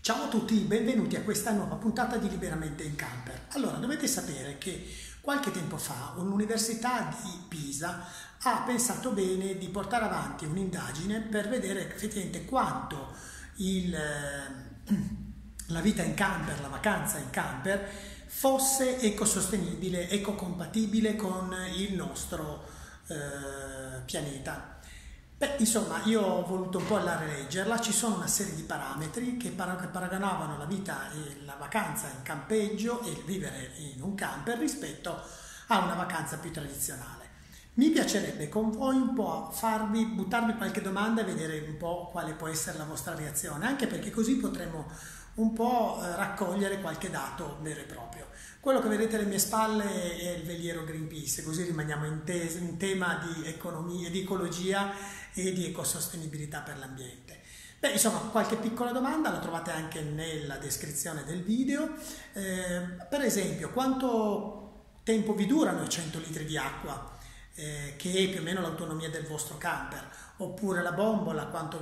Ciao a tutti, benvenuti a questa nuova puntata di Liberamente in Camper. Allora, dovete sapere che qualche tempo fa un'università di Pisa ha pensato bene di portare avanti un'indagine per vedere effettivamente quanto la vita in camper, la vacanza in camper, fosse ecosostenibile, ecocompatibile con il nostro pianeta. Beh, insomma, io ho voluto un po' andare a leggerla, ci sono una serie di parametri che paragonavano la vita e la vacanza in campeggio e il vivere in un camper rispetto a una vacanza più tradizionale. Mi piacerebbe con voi un po' buttarvi qualche domanda e vedere un po' quale può essere la vostra reazione, anche perché così potremo un po' raccogliere qualche dato vero e proprio. Quello che vedete alle mie spalle è il veliero Greenpeace, così rimaniamo in tema di economia, di ecologia e di ecosostenibilità per l'ambiente. Beh, insomma, qualche piccola domanda la trovate anche nella descrizione del video. Per esempio, quanto tempo vi durano i 100 litri di acqua? Che è più o meno l'autonomia del vostro camper, oppure la bombola, quanto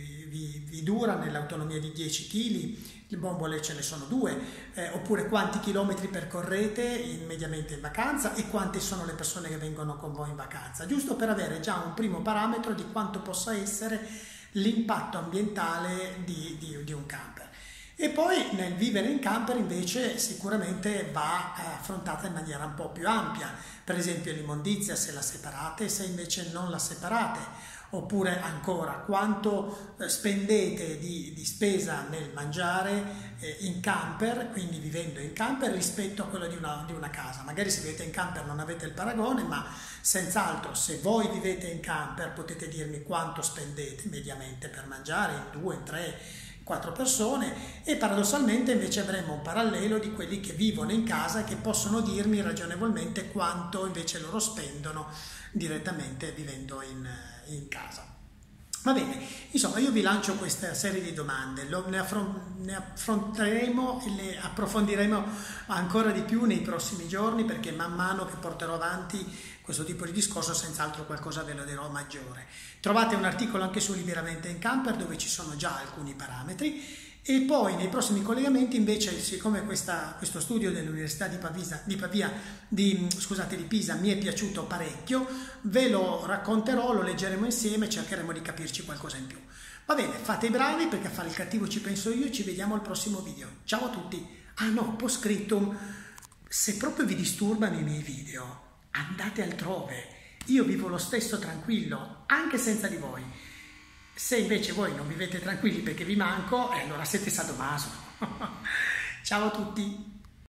vi dura nell'autonomia di 10 kg, le bombole ce ne sono due, oppure quanti chilometri percorrete mediamente in vacanza e quante sono le persone che vengono con voi in vacanza, giusto per avere già un primo parametro di quanto possa essere l'impatto ambientale di un camper. E poi nel vivere in camper invece sicuramente va affrontata in maniera un po' più ampia, per esempio l'immondizia se la separate, se invece non la separate, oppure ancora quanto spendete di spesa nel mangiare in camper, quindi vivendo in camper rispetto a quello di una casa. Magari se vivete in camper non avete il paragone, ma senz'altro se voi vivete in camper potete dirmi quanto spendete mediamente per mangiare in 2, in 3, 4 persone, e paradossalmente invece avremo un parallelo di quelli che vivono in casa e che possono dirmi ragionevolmente quanto invece loro spendono direttamente vivendo in casa. Va bene, insomma io vi lancio questa serie di domande, ne affronteremo e le approfondiremo ancora di più nei prossimi giorni, perché man mano che porterò avanti questo tipo di discorso senz'altro qualcosa ve lo dirò maggiore. Trovate un articolo anche su Liberamente in Camper dove ci sono già alcuni parametri, e poi nei prossimi collegamenti invece, siccome questo studio dell'Università di Pisa mi è piaciuto parecchio, ve lo racconterò, lo leggeremo insieme e cercheremo di capirci qualcosa in più. Va bene, fate i bravi, perché a fare il cattivo ci penso io, ci vediamo al prossimo video. Ciao a tutti! Ah no, post scriptum, se proprio vi disturbano i miei video, andate altrove, io vivo lo stesso tranquillo, anche senza di voi. Se invece voi non vivete tranquilli perché vi manco, allora siete sadomaso. Ciao a tutti!